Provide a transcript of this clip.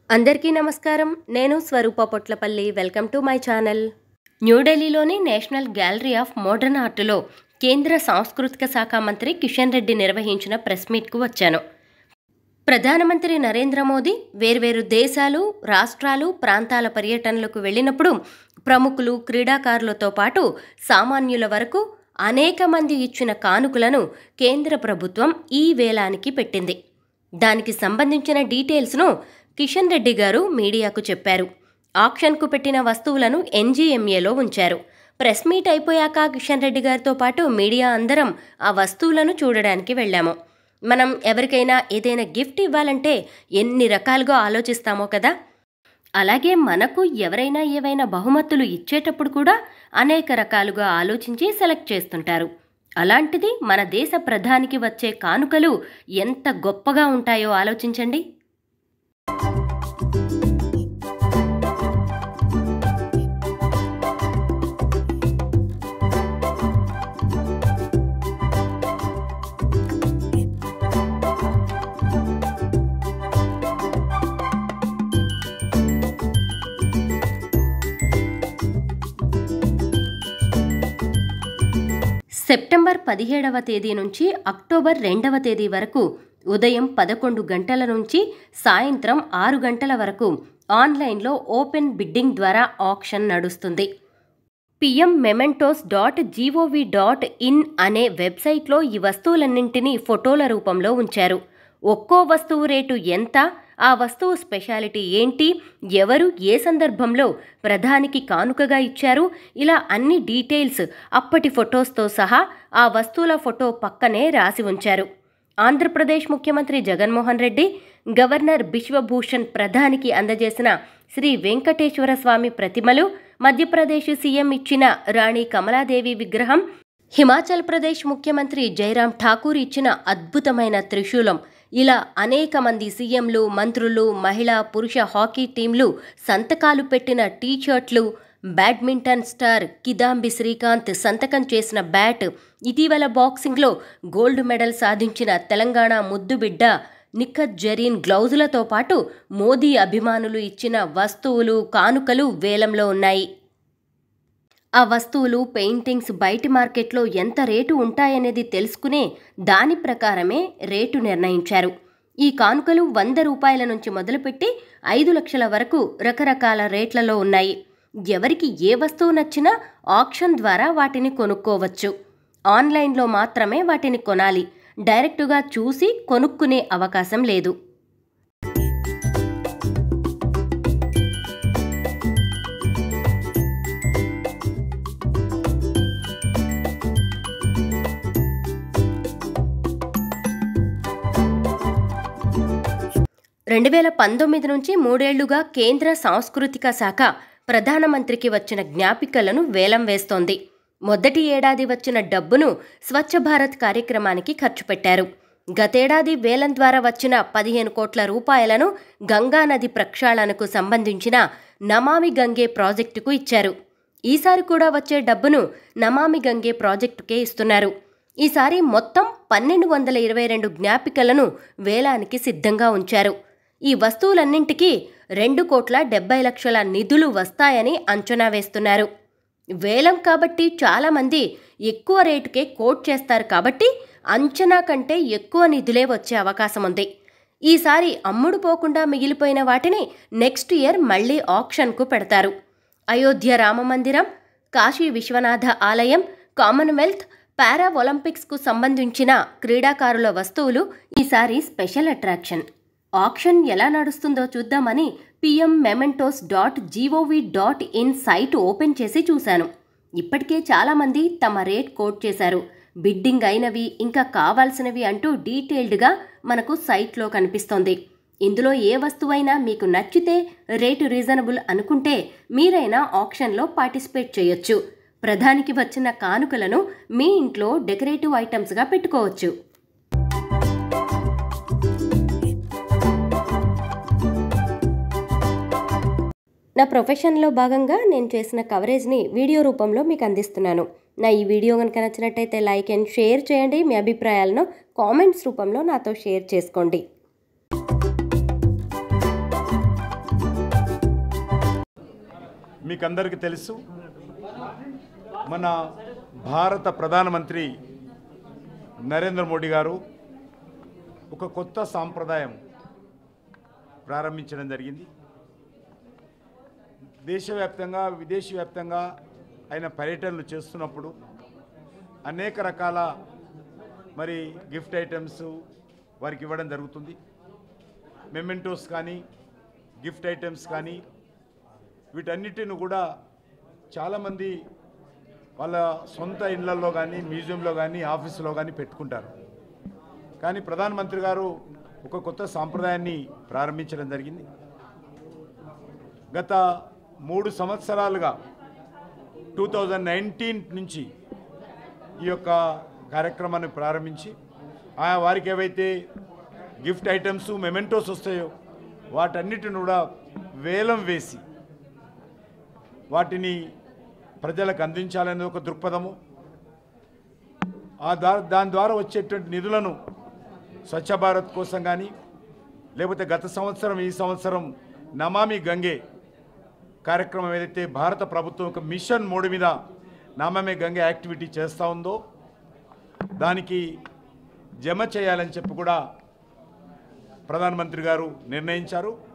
అందరికీ నమస్కారం. నేను Swaroopa Potlapalli. Welcome to my channel. న్యూఢిల్లీలోని నేషనల్ గ్యాలరీ ఆఫ్ మోడర్న్ ఆర్ట్లో కేంద్ర సాంస్కృతిక శాఖ మంత్రి కిషన్ రెడ్డి నిర్వహించిన ప్రెస్ మీట్కు వచ్చాను. ప్రధానమంత్రి నరేంద్ర మోదీ వేర్వేరు దేశాలు, రాష్ట్రాలు, ప్రాంతాల పర్యటనలకు వెళ్ళినప్పుడు ప్రముఖులు, క్రీడాకారులతో పాటు సామాన్యుల వరకు అనేక మంది ఇచ్చిన కానుకలను కేంద్ర ప్రభుత్వం ఈ వేలానికి పెట్టింది. దానికి సంబంధించిన డీటెయిల్స్ను కిషన్ రెడ్డి గారు మీడియాకు చెప్పారు. ఆక్షన్కు పెట్టిన వస్తువులను NGMAలో ఉంచారు. ప్రెస్ మీట్ అయిపోయాక కిషన్ రెడ్డి గారితో పాటు మీడియా అందరం ఆ వస్తువులను చూడడానికి వెళ్ళాము. మనం ఎవరికైనా ఏదైనా గిఫ్ట్ ఇవ్వాలంటే ఎన్ని రకాలుగా ఆలోచిస్తామో కదా. అలాగే మనకు ఎవరైనా ఏవైనా బహుమతులు ఇచ్చేటప్పుడు కూడా అనేక రకాలుగా ఆలోచించి సెలెక్ట్ చేస్తుంటారు. అలాంటిది మన దేశ ప్రధానికి వచ్చే కానుకలు ఎంత గొప్పగా ఉంటాయో ఆలోచించండి. సెప్టెంబర్ 17వ తేదీ నుంచి అక్టోబర్ 2వ తేదీ వరకు ఉదయం 11 గంటల నుంచి సాయంత్రం 6 గంటల వరకు ఆన్లైన్లో ఓపెన్ బిడ్డింగ్ ద్వారా ఆక్షన్ నడుస్తుంది. PMMementosEAuction అనే వెబ్సైట్లో ఈ వస్తువులన్నింటినీ ఫోటోల రూపంలో ఉంచారు. ఒక్కో వస్తువు రేటు ఎంత, ఆ వస్తువు స్పెషాలిటీ ఏంటి, ఎవరు ఏ సందర్భంలో ప్రధానికి కానుకగా ఇచ్చారు, ఇలా అన్ని డీటెయిల్స్ అప్పటి ఫొటోస్తో సహా ఆ వస్తువుల ఫోటో పక్కనే రాసి ఉంచారు. ఆంధ్రప్రదేశ్ ముఖ్యమంత్రి జగన్మోహన్ రెడ్డి, గవర్నర్ బిశ్వభూషణ్ ప్రధానికి అందజేసిన శ్రీ వెంకటేశ్వర స్వామి ప్రతిమలు, మధ్యప్రదేశ్ సీఎం ఇచ్చిన రాణి కమలాదేవి విగ్రహం, హిమాచల్ ప్రదేశ్ ముఖ్యమంత్రి జైరామ్ ఠాకూర్ ఇచ్చిన అద్భుతమైన త్రిశూలం, ఇలా అనేక మంది సీఎంలు, మంత్రులు, మహిళా, పురుష హాకీ టీంలు సంతకాలు పెట్టిన టీషర్ట్లు, బ్యాడ్మింటన్ స్టార్ కిదాంబి శ్రీకాంత్ సంతకం చేసిన బ్యాట్, ఇటీవల బాక్సింగ్లో గోల్డ్ మెడల్ సాధించిన తెలంగాణ ముద్దుబిడ్డ నిఖత్ జరీన్ గ్లౌజులతో పాటు మోదీ అభిమానులు ఇచ్చిన వస్తువులు, కానుకలు వేలంలో ఉన్నాయి. ఆ వస్తువులు, పెయింటింగ్స్ బయటి మార్కెట్లో ఎంత రేటు ఉంటాయనేది తెలుసుకునే దాని ప్రకారమే రేటు నిర్ణయించారు. ఈ కానుకలు 100 రూపాయల నుంచి మొదలుపెట్టి 5 లక్షల వరకు రకరకాల రేట్లలో ఉన్నాయి. ఎవరికి ఏ వస్తువు నచ్చినా ఆక్షన్ ద్వారా వాటిని కొనుక్కోవచ్చు. ఆన్లైన్లో మాత్రమే వాటిని కొనాలి. డైరెక్టుగా చూసి కొనుక్కునే అవకాశం లేదు. రెండు 2019 నుంచి 3 ఏళ్లుగా కేంద్ర సాంస్కృతిక శాఖ ప్రధానమంత్రికి వచ్చిన జ్ఞాపికలను వేలం వేస్తోంది. మొదటి ఏడాది వచ్చిన డబ్బును స్వచ్ఛ భారత్ కార్యక్రమానికి ఖర్చు పెట్టారు. గతేడాది వేలం ద్వారా వచ్చిన 15 కోట్ల రూపాయలను గంగానది ప్రక్షాళనకు సంబంధించిన నమామి గంగే ప్రాజెక్టుకు ఇచ్చారు. ఈసారి కూడా వచ్చే డబ్బును నమామి గంగే ప్రాజెక్టుకే ఇస్తున్నారు. ఈసారి మొత్తం 1222 జ్ఞాపికలను వేలానికి సిద్ధంగా ఉంచారు. ఈ వస్తువులన్నింటికీ 2,70,00,000 నిధులు వస్తాయని అంచనా వేస్తున్నారు. వేలం కాబట్టి చాలామంది ఎక్కువ రేటుకే కోట్ చేస్తారు కాబట్టి అంచనా కంటే ఎక్కువ నిధులే వచ్చే అవకాశం ఉంది. ఈసారి అమ్ముడు పోకుండా మిగిలిపోయిన వాటిని నెక్స్ట్ ఇయర్ మళ్లీ ఆక్షన్కు పెడతారు. అయోధ్య రామమందిరం, కాశీ విశ్వనాథ ఆలయం, కామన్వెల్త్, పారా ఒలింపిక్స్కు సంబంధించిన క్రీడాకారుల వస్తువులు ఈసారి స్పెషల్ అట్రాక్షన్. ఆక్షన్ ఎలా నడుస్తుందో చూద్దామని PMMementosEAuction సైట్ ఓపెన్ చేసి చూశాను. ఇప్పటికే చాలామంది తమ రేట్ కోట్ చేశారు. బిడ్డింగ్ అయినవి, ఇంకా కావాల్సినవి అంటూ డీటెయిల్డ్గా మనకు సైట్లో కనిపిస్తోంది. ఇందులో ఏ వస్తువైనా మీకు నచ్చితే, రేటు రీజనబుల్ అనుకుంటే మీరైనా ఆక్షన్లో పార్టిసిపేట్ చేయొచ్చు. ప్రధానికి వచ్చిన కానుకలను మీ ఇంట్లో డెకరేటివ్ ఐటమ్స్గా పెట్టుకోవచ్చు. నా ప్రొఫెషన్లో భాగంగా నేను చేసిన కవరేజ్ని వీడియో రూపంలో మీకు అందిస్తున్నాను. నా ఈ వీడియో కనుక నచ్చినట్టయితే లైక్ అండ్ షేర్ చేయండి. మీ అభిప్రాయాలను కామెంట్స్ రూపంలో నాతో షేర్ చేసుకోండి. మీకందరికీ తెలుసు, మన భారత ప్రధానమంత్రి నరేంద్ర మోడీ గారు ఒక కొత్త సాంప్రదాయం ప్రారంభించడం జరిగింది. దేశవ్యాప్తంగా విదేశవ్యాప్తంగా ఆయన పర్యటనలు చేస్తున్నప్పుడు అనేక రకాల మరి గిఫ్ట్ ఐటమ్స్ వారికి ఇవ్వడం జరుగుతుంది. మెమెంటోస్ కానీ గిఫ్ట్ ఐటమ్స్ కానీ వీటన్నిటిని కూడా చాలామంది వాళ్ళ సొంత ఇళ్లలో కానీ మ్యూజియంలో కానీ ఆఫీసులో కానీ పెట్టుకుంటారు. కానీ ప్రధానమంత్రి గారు ఒక కొత్త సాంప్రదాయాన్ని ప్రారంభించడం జరిగింది. గత 3 సంవత్సరాలుగా 2019 నుంచి ఈ యొక్క కార్యక్రమాన్ని ప్రారంభించి వారికి ఏవైతే గిఫ్ట్ ఐటమ్స్ మెమెంటోస్ వస్తాయో వాటన్నిటిని కూడా వేలం వేసి వాటిని ప్రజలకు అందించాలనే ఒక దృక్పథము, దాని ద్వారా వచ్చేటువంటి నిధులను స్వచ్ఛ భారత్ కోసం కానీ లేకపోతే గత సంవత్సరం ఈ సంవత్సరం నమామి గంగే కార్యక్రమం ఏదైతే భారత ప్రభుత్వం ఒక మిషన్ మోడ్ మీద నమామి గంగే యాక్టివిటీ చేస్తూ ఉందో దానికి జమ చేయాలని చెప్పి కూడా ప్రధానమంత్రి గారు నిర్ణయించారు.